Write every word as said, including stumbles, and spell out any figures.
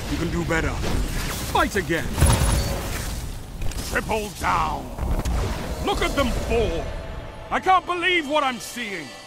You can do better. Fight again. Triple down. Look at them fall. I can't believe what I'm seeing.